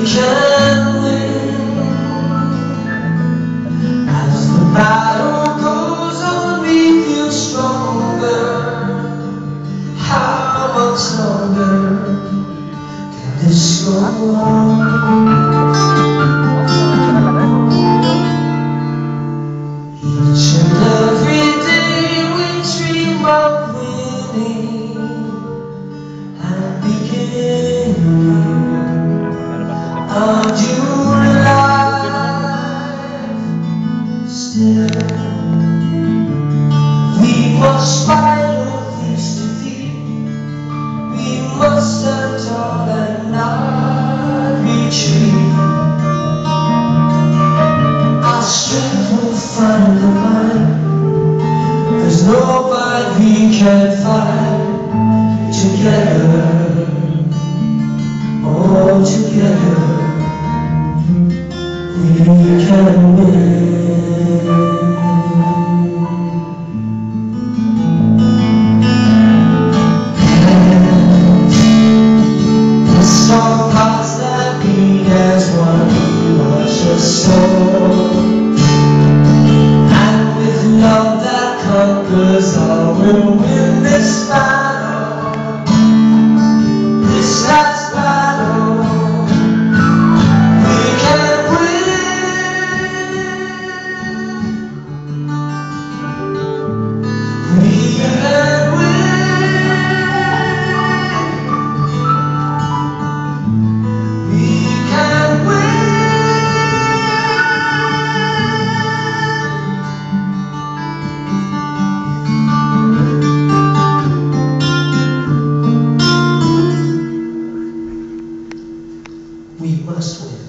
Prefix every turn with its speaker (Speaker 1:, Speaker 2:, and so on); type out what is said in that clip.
Speaker 1: can win. As the battle goes on, we feel stronger. How much longer can this go on? Each and every day we dream of winning and beginning a new life. Still, we must fight off this defeat. We must stand tall and not retreat. Our strength will find the mind. There's no fight we can't fight together. All together we can win. The strong hearts that beat as one, wash us soul. And with love that conquers all, we'll win this battle. This last battle, we can win. We can win. We can win. We must win.